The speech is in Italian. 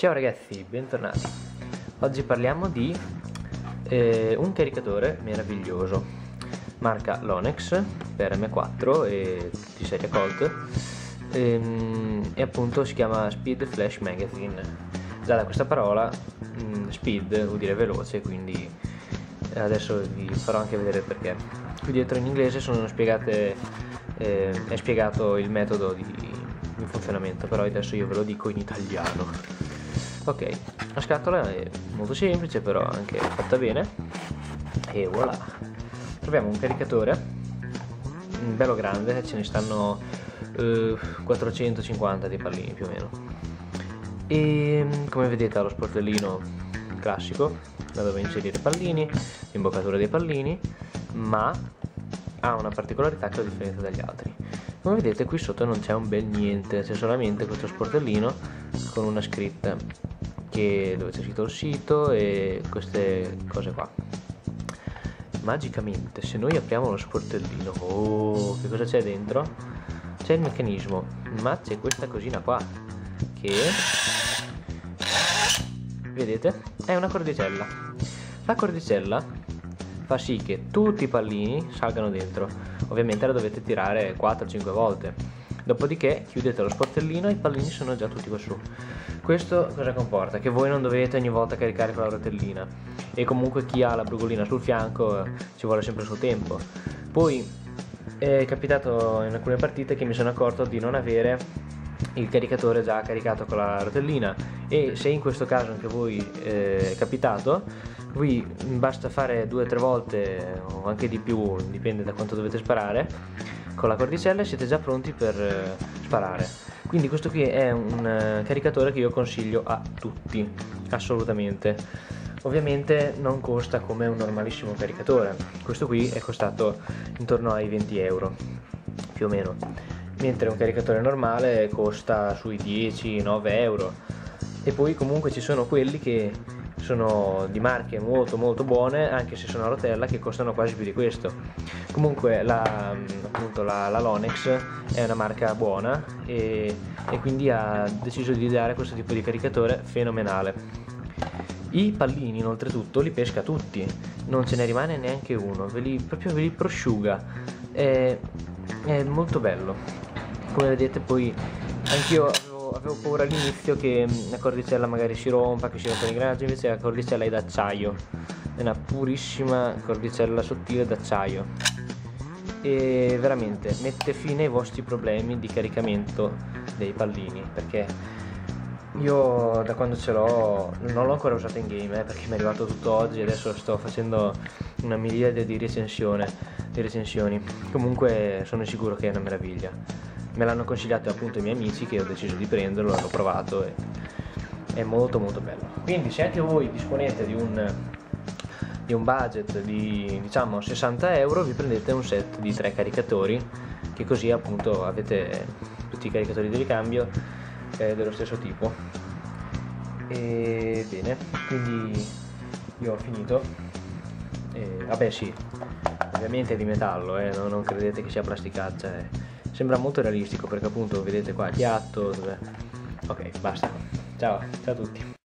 Ciao ragazzi, bentornati. Oggi parliamo di un caricatore meraviglioso, marca Lonex per M4 e di serie Colt, e appunto si chiama Speed Flash Magazine. Già da questa parola speed vuol dire veloce, quindi adesso vi farò anche vedere il perché. Qui dietro in inglese sono spiegate, è spiegato il metodo di funzionamento, però adesso io ve lo dico in italiano. Ok, la scatola è molto semplice, però anche fatta bene, e voilà, troviamo un caricatore bello grande, ce ne stanno 450 di pallini più o meno, e come vedete ha lo sportellino classico da dove inserire i pallini, l'imboccatura dei pallini, ma ha una particolarità che lo differenzia dagli altri. Come vedete qui sotto non c'è un bel niente, c'è solamente questo sportellino con una scritta dove c'è scritto il sito e queste cose qua. Magicamente, se noi apriamo lo sportellino, oh, che cosa c'è dentro? C'è il meccanismo, ma c'è questa cosina qua che, vedete, è una cordicella. La cordicella fa sì che tutti i pallini salgano dentro. Ovviamente la dovete tirare 4-5 volte, dopodiché chiudete lo sportellino e i pallini sono già tutti qua su. Questo cosa comporta? Che voi non dovete ogni volta caricare con la rotellina, e comunque chi ha la brugolina sul fianco ci vuole sempre il suo tempo. Poi è capitato in alcune partite che mi sono accorto di non avere il caricatore già caricato con la rotellina, e se in questo caso anche voi è capitato, vi basta fare 2 o 3 volte o anche di più, dipende da quanto dovete sparare, con la cordicella e siete già pronti per sparare. Quindi questo qui è un caricatore che io consiglio a tutti, assolutamente. Ovviamente non costa come un normalissimo caricatore, questo qui è costato intorno ai 20 euro più o meno, mentre un caricatore normale costa sui 10-9 euro. E poi comunque ci sono quelli che sono di marche molto buone, anche se sono a rotella, che costano quasi più di questo. Comunque appunto la Lonex è una marca buona e quindi ha deciso di dare questo tipo di caricatore fenomenale. I pallini oltretutto li pesca tutti, non ce ne rimane neanche uno, proprio ve li prosciuga, è molto bello. Come vedete poi anch'io avevo paura all'inizio che la cordicella magari si rompa, che si rompa l'ingranaggio, invece la cordicella è d'acciaio, è una purissima cordicella sottile d'acciaio, e veramente mette fine ai vostri problemi di caricamento dei pallini, perché io da quando ce l'ho non l'ho ancora usata in game, perché mi è arrivato tutto oggi e adesso sto facendo una miriade di recensioni. Comunque sono sicuro che è una meraviglia. Me l'hanno consigliato appunto i miei amici, che ho deciso di prenderlo, l'hanno provato e è molto bello. Quindi se anche voi disponete di un budget di diciamo 60 euro, vi prendete un set di 3 caricatori, che così appunto avete tutti i caricatori di ricambio dello stesso tipo. E bene, quindi io ho finito. Vabbè sì, ovviamente è di metallo, non credete che sia plasticaccia, sembra molto realistico perché appunto vedete qua il piatto. Ok, basta, ciao a tutti.